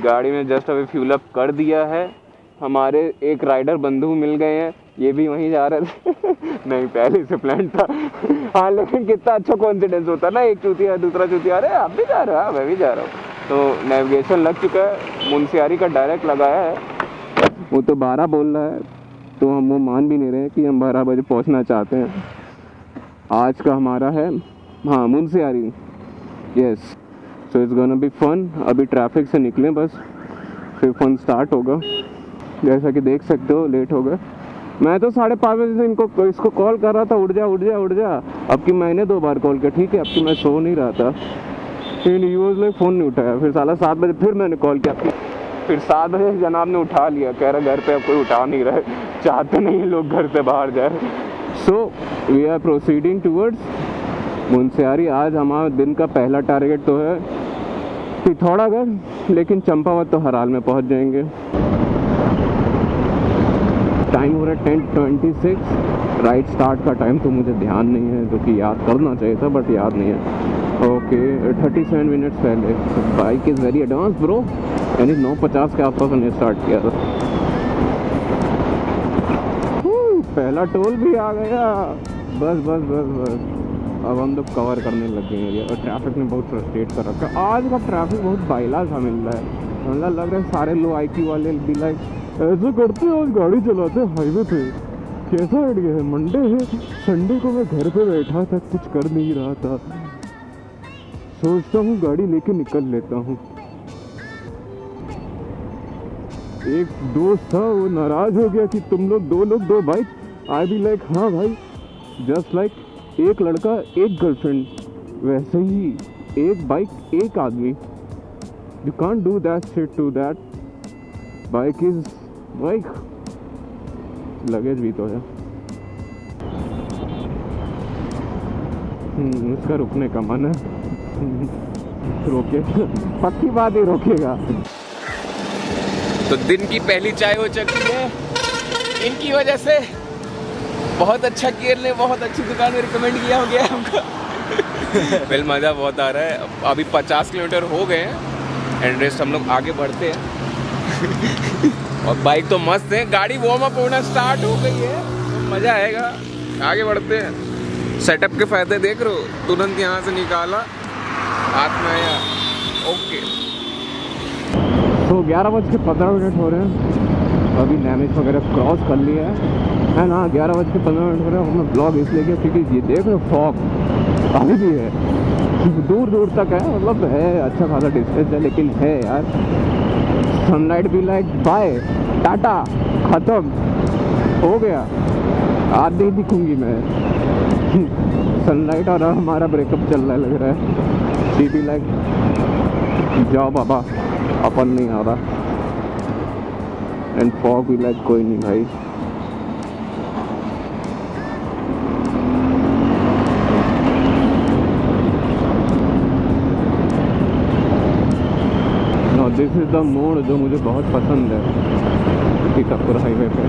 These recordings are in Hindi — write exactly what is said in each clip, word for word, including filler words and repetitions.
गाड़ी में जस्ट अभी फ्यूल अप कर दिया है। हमारे एक राइडर बंधु मिल गए हैं, ये भी वहीं जा रहे थे नहीं पहले से प्लान था हाँ लेकिन कितना अच्छा कॉन्फिडेंस होता है ना, एक चूतिया दूसरा चूतिया, अरे आप भी जा रहे हो, मैं भी जा रहा हूँ। तो नेविगेशन लग चुका है, मुंशियारी का डायरेक्ट लगाया है। वो तो बारह बोल रहा है, तो हम वो मान भी नहीं रहे कि हम बारह बजे पहुँचना चाहते हैं। आज का हमारा है हाँ Munsiyari, yes. So it's gonna be fun. अभी ट्रैफिक से निकलें बस, फिर फन स्टार्ट होगा। जैसा कि देख सकते हो लेट हो गए। मैं तो साढ़े पाँच बजे से इनको इसको कॉल कर रहा था, उठ जा उठ जा उठ जा। अब की मैंने दो बार कॉल किया, ठीक है, अब की मैं सो नहीं रहा था, फिर यूज़ लाइक फ़ोन नहीं उठाया। फिर साला सात बजे फिर मैंने कॉल किया, फिर सात बजे जनाब ने उठा लिया, कह रहा घर पे अब कोई उठा नहीं रहे, चाहते नहीं लोग घर से बाहर जाए। So we are proceeding towards Munsiyari. आज हमारा दिन का पहला टारगेट तो है पिथौरागढ़, लेकिन चंपावत तो हर हाल में पहुँच जाएंगे। टाइम हो रहा है ten twenty six. Ride start का टाइम तो मुझे ध्यान नहीं है, जो कि याद करना चाहिए था बट याद नहीं है। ओके थर्टी सेवन मिनट्स पहले। Bike is very advance bro, यानी नौ पचास के आसपास हमने स्टार्ट किया था। पहला टोल भी आ गया, बस बस बस बस अब हम लोग कवर करने लग गए एरिया। और ट्रैफिक ने बहुत फ्रस्ट्रेट कर रखा है आज का। ट्रैफिक बहुत बाइला सा मिल रहा है, मतलब लग रहा है सारे लो आई क्यू वाले भी लाइक ऐसे करते हैं और गाड़ी चलाते हैं हाईवे पे। कैसा आइडिया है, मंडे है, संडे को मैं घर पे बैठा था, कुछ कर नहीं रहा था, सोचता हूँ गाड़ी लेके निकल लेता हूँ। एक दोस्त था वो नाराज हो गया कि तुम लोग दो लोग दो बाइक। आई बी लाइक हाँ भाई, जस्ट लाइक एक लड़का एक गर्लफ्रेंड, वैसे ही एक बाइक एक आदमी। You can't do that shit to that. Bike is bike, luggage भी तो है। उसका रुकने का मन है रोके पक्की बात ही रोकेगा। तो दिन की पहली चाय हो चुकी है इनकी वजह से। बहुत अच्छा केयर ने बहुत अच्छी दुकान में रिकमेंड किया हो गया हमको वेल मज़ा बहुत आ रहा है। अभी पचास किलोमीटर हो गए हैं एंड रेस्ट हम लोग आगे बढ़ते हैं और बाइक तो मस्त है, गाड़ी वार्म अप होना स्टार्ट हो गई है, तो मज़ा आएगा। आगे बढ़ते हैं। सेटअप के फ़ायदे देख रहे हो, तुरंत यहाँ से निकाला हाथ में आया। ओके तो ग्यारह बज के पंद्रह मिनट हो रहे हैं, अभी नैमिष वगैरह क्रॉस कर लिया है ना। ग्यारह बज के पंद्रह मिनट हो रहे हैं। हमने ब्लॉग इसलिए किया क्योंकि ये देख रहे हो फॉग अभी भी है, दूर दूर तक है, मतलब है अच्छा खासा डिस्टेंस है, लेकिन है यार। सनलाइट भी लाइक बाय टाटा खत्म हो गया, आज नहीं दिखूंगी मैं सनलाइट। और हमारा ब्रेकअप चल रहा है लग रहा है। सी बी लाइक जाओ बाबा, अपन नहीं आ रहा। एंड फॉग भी लाइक कोई नहीं भाई। दिस इज द मोड़ जो मुझे बहुत पसंद है सीतापुर हाईवे पे।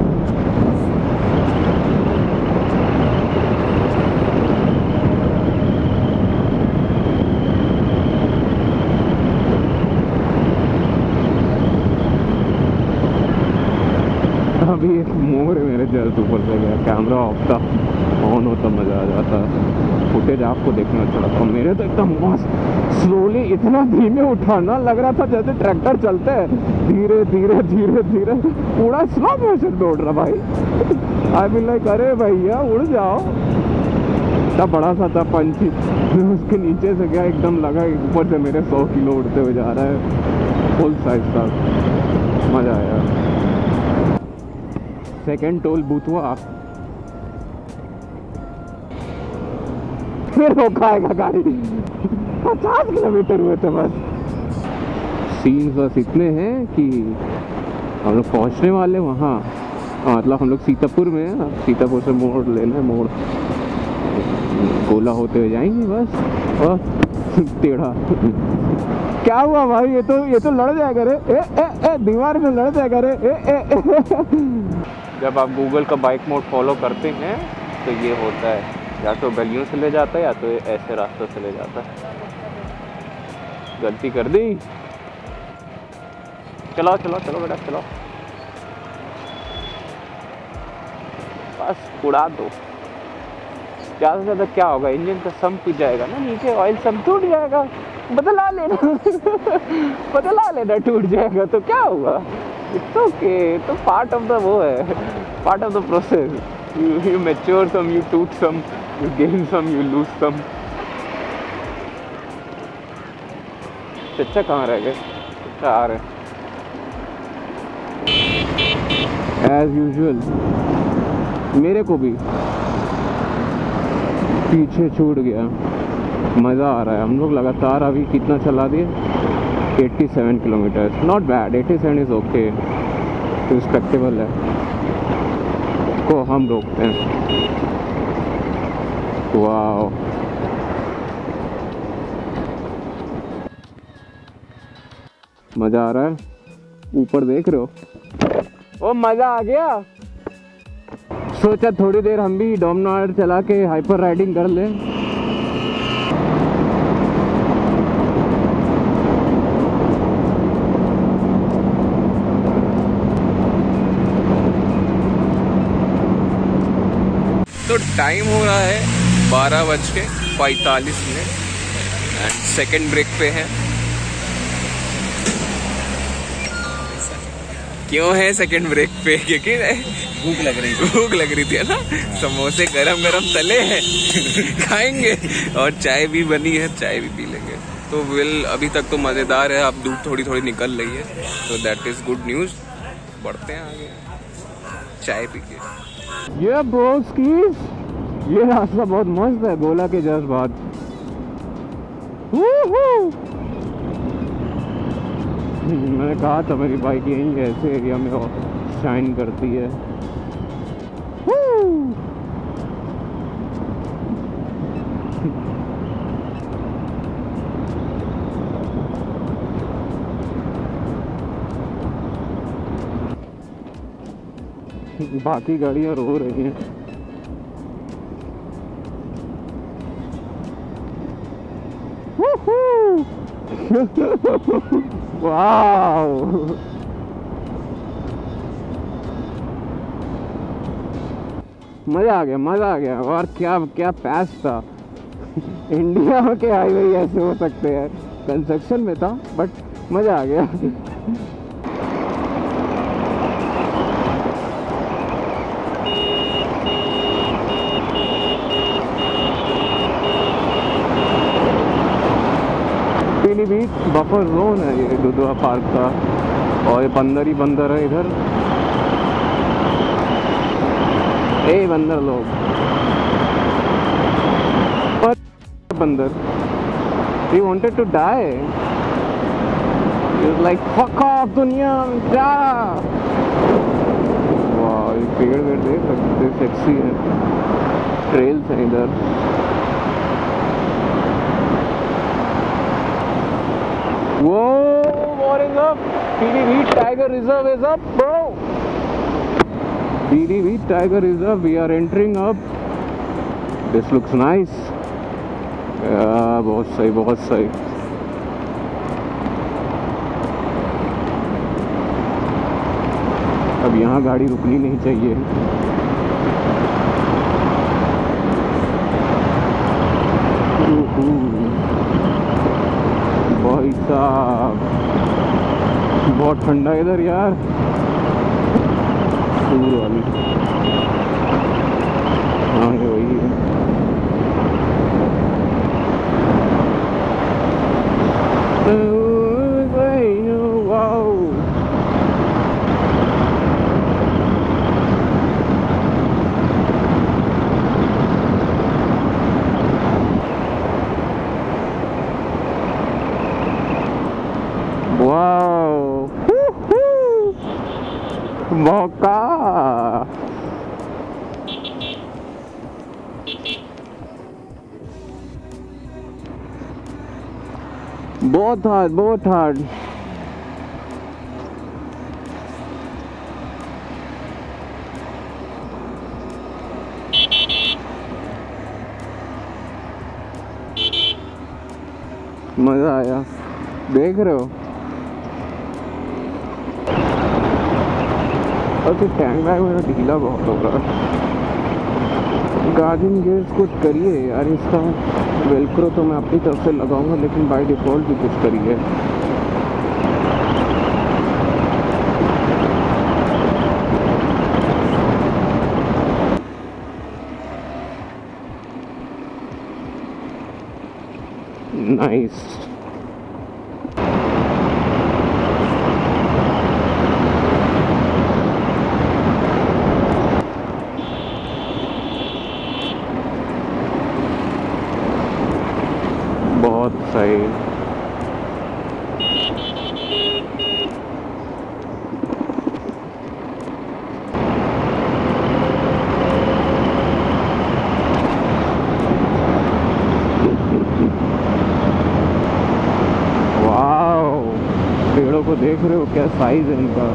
अभी एक मोड़ मेरे जस्ट ऊपर से गया, कैमरा ऑफ था, ऑन होता मज़ा आ जाता। फुटेज आपको देखना चला था। मेरे तो एकदम मस्त स्लोली इतना धीमे उठाना लग रहा था जैसे ट्रैक्टर चलते हैं, धीरे धीरे धीरे धीरे पूरा स्लो मोशन में उड़ रहा भाई। आई मीन लाइक अरे भैया उड़ जाओ। तब बड़ा सा था पंछी, उसके नीचे से गया, एकदम लगा ऊपर से मेरे सौ किलो उड़ते हुए जा रहा है, फुल साइज था, मज़ा आया। सेकेंड टोल बूथवा, फिर रोकाएगा गाड़ी। पचास किलोमीटर हुए थे बस। सीन्स बस इतने हैं कि हम लोग पहुंचने वाले वहाँ, मतलब हम लोग सीतापुर में हैं। सीतापुर से मोड़ लेना है, मोड़ गोला होते हुए जाएंगे बस। और टेढ़ा क्या हुआ भाई, ये तो ये तो लड़ जाएगा रे, ए ए ए दीवार में लड़ जाएगा रे, ए ए ए। जब आप गूगल का बाइक मोड फॉलो करते हैं तो ये होता है, या तो गलियों से ले जाता है या तो ऐसे रास्तों से ले जाता है। गलती कर दी, चलाओ चलाओ चलो बेटा चलाओ, बस उड़ा दो। ज़्यादा से ज़्यादा क्या होगा, इंजन का सम टूट जाएगा ना, नीचे ऑयल सम टूट जाएगा, बदला लेना बदला लेना, टूट जाएगा तो क्या हुआ, इट्स ओके, तो पार्ट ऑफ द वो है, part of the process. You you mature some, you took some, you gain some, you lose some. चच्चा कहाँ रह गए? चच्चा आ रहे एज यूजुअल, मेरे को भी पीछे छूट गया। मज़ा आ रहा है। हम लोग लगातार अभी कितना चला दिए, सत्तासी किलोमीटर, नॉट बैड, सत्तासी इज़ ओके, रिस्पेक्टेबल है। को हम रोकते हैं। वाओ, मज़ा आ रहा है। ऊपर देख रहे हो, ओ मज़ा आ गया। सोचा थोड़ी देर हम भी डोमिनार चला के हाइपर राइडिंग कर लें। तो टाइम हो रहा है बारह बज के पैंतालीस मिनट एंड सेकेंड ब्रेक पे है। क्यों है सेकंड ब्रेक पे? क्योंकि भूख लग रही थी, भूख लग रही थी ना। समोसे गरम गरम तले हैं खाएंगे, और चाय भी बनी है, चाय भी पी लेंगे। तो विल अभी तक तो मज़ेदार है, अब धूप थोड़ी थोड़ी निकल रही है, तो दैट इज़ गुड न्यूज़। बढ़ते हैं आगे चाय पी के। ये ब्रोस्कीज, ये रास्ता बहुत मस्त है, गोला के जस्ट बाद। मैंने कहा था मेरी बाइक यहीं ऐसे एरिया में शाइन करती है। बाकी गाड़ियाँ रो रही हैं। वाओ, मजा आ गया, मजा आ गया। और क्या क्या पैस था। इंडिया के हाईवे ऐसे हो सकते हैं, कंस्ट्रक्शन में था बट मजा आ गया। पीलीभीत बफर जोन है ये दुधवा पार्क का, और ये बंदर ही बंदर है इधर। ए बंदर लोग, बंदर, he wanted to die, he was like fuck off दुनिया जा। वाह, ये पेड़ वेड़ देख सकते, सेक्सी है, ट्रेल्स हैं इधर। Whoa, what is up? Piliphit Tiger Reserve is up, bro. Piliphit Tiger Reserve, we are entering up. This looks nice. Yeah, बहुत सही, बहुत सही। अब यहाँ गाड़ी रुकनी नहीं चाहिए। भाई साहब, बहुत ठंडा है इधर यार। दूर वाली, हाँ ये वही है। मौका बहुत हार्ड, बहुत हार्ड। मजा आया, देख रहे हो और फिर टैंक बैग मेरा ढीला बहुत हो रहा है। गार्डियन गेयर्स कुछ करिए यार, इसका वेलक्रो तो मैं अपनी तरफ से लगाऊंगा, लेकिन बाय डिफ़ॉल्ट भी कुछ करिए। नाइस। बहुत सही। वाओ, पेड़ों को देख रहे हो क्या साइज है इनका।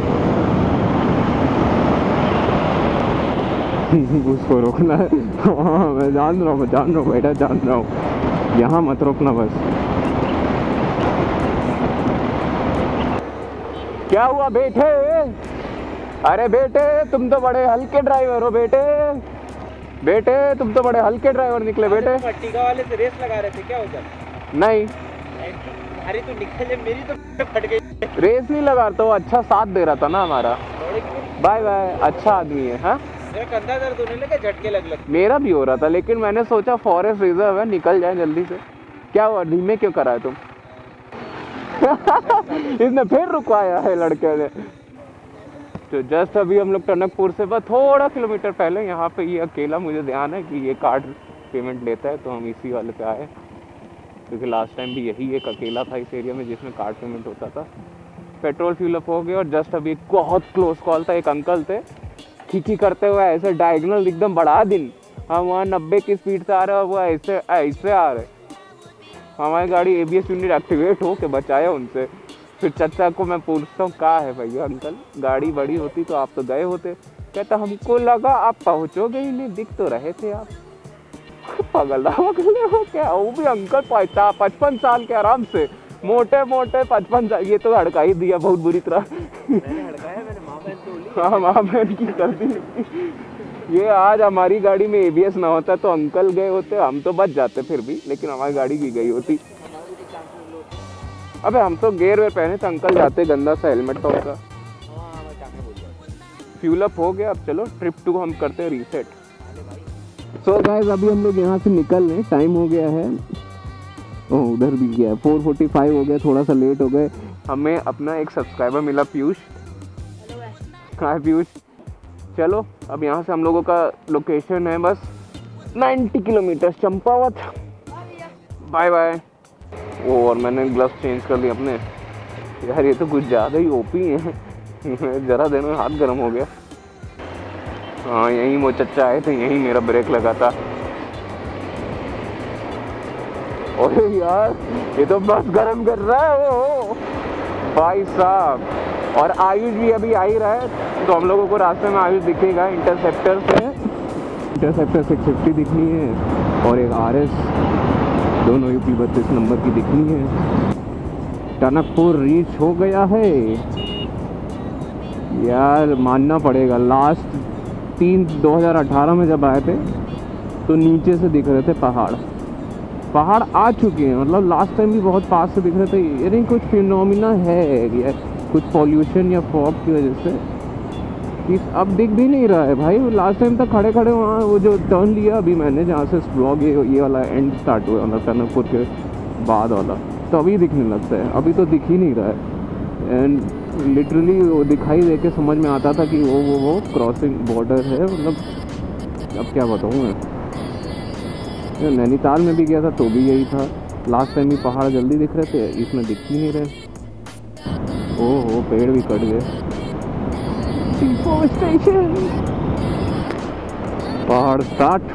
उसको रोकना है। हाँ मैं जान रहा हूँ, मैं जान रहा हूँ बेटा, जान रहा हूँ। यहाँ मत रोकना बस। क्या हुआ बेटे? अरे बेटे तुम तो बड़े हल्के ड्राइवर हो बेटे। बेटे तुम तो बड़े हल्के ड्राइवर निकले बेटे। टीका वाले से रेस लगा रहे थे क्या उधर? नहीं, अरे तो निकल, मेरी तो फट गई। रेस नहीं लगा तो अच्छा साथ दे रहा था ना हमारा। बाय बाय, अच्छा आदमी है। हाँ मेरा कंधा दर्द होने लगा, झटके लग लग। मेरा भी हो रहा था, लेकिन मैंने सोचा फॉरेस्ट रिजर्व है, निकल जाए जल्दी से। क्या हुआ, धीमे क्यों करा है तुम? इसने फिर रुकवाया है लड़के ने। तो जस्ट अभी हम लोग टनकपुर से बस थोड़ा किलोमीटर पहले यहाँ पे ये अकेला, मुझे ध्यान है कि ये कार्ड पेमेंट लेता है, तो हम इसी वाले पे आए, क्योंकि लास्ट टाइम भी यही एक अकेला था इस एरिया में जिसमें कार्ड पेमेंट होता था। पेट्रोल फ्यूल अप हो गया और जस्ट अभी बहुत क्लोज कॉल था। एक अंकल थे खींची करते हुए ऐसे डायगोनल एकदम बढ़ा दिन, हम वहाँ नब्बे की स्पीड से आ रहे हैं, वो ऐसे ऐसे आ रहे। हमारी गाड़ी A B S unit activate हो के बचाया उनसे। फिर चाचा को मैं पूछता हूँ कहाँ है भैया अंकल, गाड़ी बड़ी होती तो आप तो गए होते। कहता हमको लगा आप पहुँचोगे ही नहीं, दिख तो रहे थे आप। पगला पगले हो क्या? वो भी अंकल पचास पचपन साल के आराम से, मोटे मोटे पचपन साल। ये तो हड़का ही दिया बहुत बुरी तरह। मैंने हड़काया, मैंने माँ बहन तो हाँ माँ बहन की कर दी। ये आज हमारी गाड़ी में ए बी एस ना होता तो अंकल गए होते, हम तो बच जाते फिर भी, लेकिन हमारी गाड़ी भी गई होती। अबे हम तो गेयर वेयर पहने थे, अंकल जाते, गंदा सा हेलमेट था उनका। फ्यूल अप हो गया, अब चलो ट्रिप टू हम करते हैं रीसेट। सो गाइस अभी हम लोग यहाँ से निकल रहे, टाइम हो गया है, ओह उधर भी गया, फोर फोर्टी फाइव हो गया, थोड़ा सा लेट हो गए। हमें अपना एक सब्सक्राइबर मिला, पीयूष। हाय पीयूष। चलो अब यहाँ से हम लोगों का लोकेशन है बस नब्बे किलोमीटर चंपावत। Bye bye. ओ और मैंने ग्लव्स चेंज कर लिए अपने। यार ये तो कुछ ज़्यादा ही ओपी है। ज़रा देर में हाथ गर्म हो गया। हाँ यहीं वो चच्चा आए थे, यहीं मेरा ब्रेक लगा था। अरे यार ये तो बस गरम कर रहा है वो भाई साहब। और आयुष भी अभी आ ही रहा है, तो हम लोगों को रास्ते में आयुष दिखेगा। इंटरसेप्टर से इंटरसेप्टर सिक्स फिफ्टी दिखनी है और एक आर एस, दोनों यू पी बत्तीस नंबर की दिखनी है। टनकपुर रीच हो गया है यार, मानना पड़ेगा। लास्ट तीन दो हज़ार अठारह में जब आए थे तो नीचे से दिख रहे थे पहाड़, पहाड़ आ चुके हैं। मतलब लास्ट टाइम भी बहुत पास से दिख रहे थे। यानी कुछ फिनोमिना है या कुछ पॉल्यूशन या फॉग की वजह से कि अब दिख भी नहीं रहा है भाई। लास्ट टाइम तक खड़े खड़े वहाँ वो जो टर्न लिया अभी मैंने, जहाँ से ब्लॉग ये ये वाला एंड स्टार्ट हुआ, मतलब टनकपुर के बाद वाला, तो अभी दिखने लगता है। अभी तो दिख ही नहीं रहा है। एंड लिटरली वो दिखाई दे के समझ में आता था कि वो वो वो क्रॉसिंग बॉर्डर है। मतलब अब क्या बताऊँ मैं, नैनीताल में भी गया था तो भी यही था। लास्ट टाइम भी पहाड़ जल्दी दिख रहे थे, इसमें दिख ही नहीं रहे। ओहो पेड़ भी कट गए। डिफॉरेस्टेशन, पहाड़ स्टार्ट।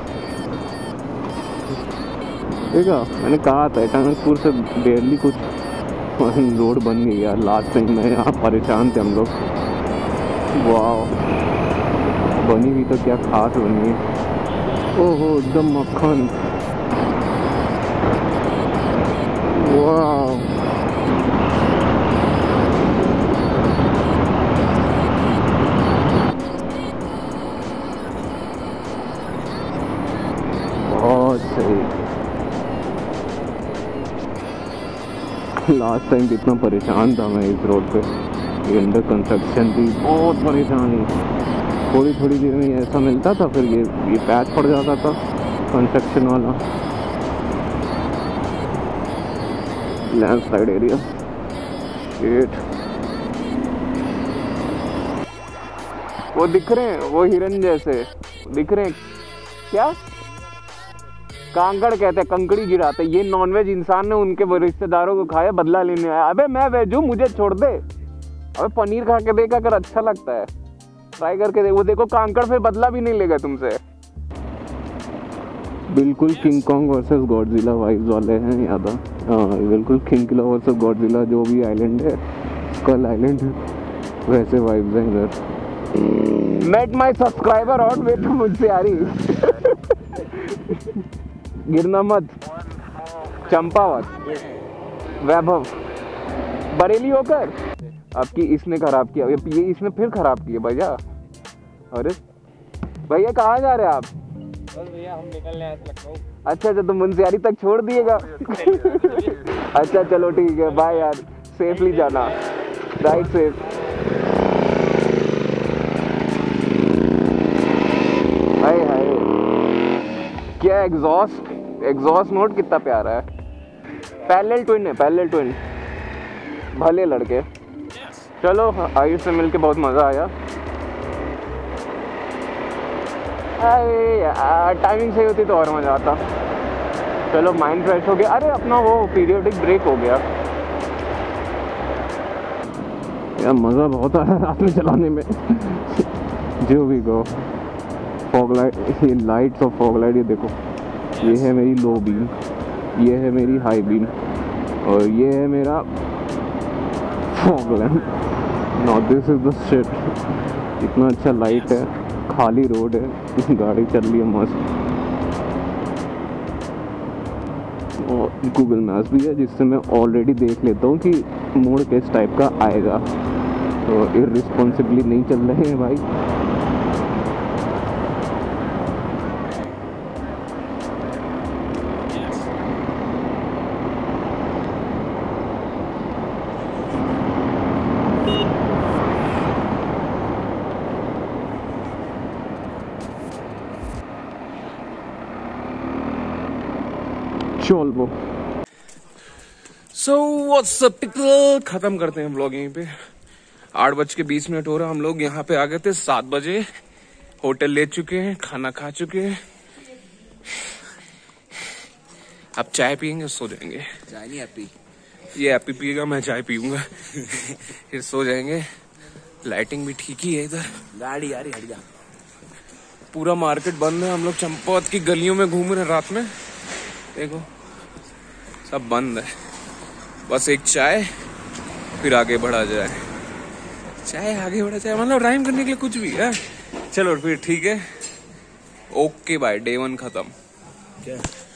ठीक है, मैंने कहा था टनकपुर से डेली कुछ रोड बन गई यार। लास्ट टाइम में यहाँ परेशान थे हम लोग। वाह बनी हुई तो क्या खास बनी है। ओहो एकदम मक्खन। वाह लास्ट टाइम कितना परेशान था मैं इस रोड पे, ये अंडर कंस्ट्रक्शन थी, बहुत परेशानी। थोड़ी थोड़ी देर में ऐसा मिलता था, फिर ये ये पैच पड़ जाता था कंस्ट्रक्शन वाला। लैंडस्लाइड एरिया शेट। वो दिख रहे हैं, वो हिरन जैसे दिख रहे हैं क्या, कांकड़ कहते हैं, कंकड़ी गिराते। ये नॉनवेज इंसान ने उनके रिश्तेदारों को खाया, बदला लेने आया। अबे मैं वेज हूँ, मुझे छोड़ दे। अबे पनीर खा के देख, अगर अच्छा लगता है ट्राई करके दे। वो देखो कांकड़ फिर बदला भी नहीं लेगा तुमसे। बिल्कुल King Kong versus Godzilla vibes वाले हैं याद। हाँ बिल्कुल किंग वर्सेस गॉडजिला, जो भी आइलैंड है, स्कल आइलैंड, वैसे वाइब्स हैं इधर। मेट माई सब्सक्राइबर और वेट मुझसे आ रही गिरना मत, चंपावत, वैभव, बरेली होकर। आपकी इसने खराब किया, ये इसने फिर खराब किया भैया। अरे भैया कहाँ जा रहे हैं आप? बस भैया हम निकल रहे हैं लखनऊ। अच्छा अच्छा, तो मुंशियारी तक छोड़ दिएगा अच्छा चलो ठीक है, बाय यार, सेफली जाना, राइट सेफ। हाय हाय, क्या एग्जॉस्ट, एग्जॉस्ट नोट कितना प्यारा है। पैरेलल ट्विन है, पैरेलल ट्विन, भले लड़के। चलो आयुष से मिलके बहुत मज़ा आया। अरे टाइमिंग सही होती तो और मज़ा आता। चलो माइंड फ्रेश हो गया। अरे अपना वो पीरियोडिक ब्रेक हो गया यार, मज़ा बहुत आ रहा है रात में चलाने में जो भी गो। फॉग लाइट, ये लाइट्स और फॉग लाइट, ये देखो, ये है मेरी लो बीम, ये है मेरी हाई बीम, और ये है मेरा fog lamp. Now this is the shit. इतना अच्छा लाइट है, खाली रोड है, गाड़ी चल रही है मस्त, और गूगल मैप्स भी है जिससे मैं ऑलरेडी देख लेता हूँ कि मोड़ किस टाइप का आएगा। तो इररिस्पॉन्सिबली नहीं चल रहे हैं भाई। चल वो सो व्हाट्स अप पीपल, खत्म करते हैं व्लॉग यहीं पे। आठ बज के बीस मिनट हो रहा, हम लोग यहाँ पे आ गए थे सात बजे, होटल ले चुके हैं, खाना खा चुके हैं, अब चाय पियेंगे, सो जाएंगे। चाय नहीं एपी, ये एपी पिएगा, मैं चाय पीऊंगा फिर सो जाएंगे। लाइटिंग भी ठीक ही है इधर, गाड़ी आ रही हट जा। पूरा मार्केट बंद है, हम लोग चंपावत की गलियों में घूम रहे हैं रात में, देखो सब बंद है, बस एक चाय फिर आगे बढ़ा जाए, चाय आगे बढ़ा जाए, मतलब राइम करने के लिए कुछ भी है। चलो फिर ठीक है, ओके बाय, डे वन खत्म। क्या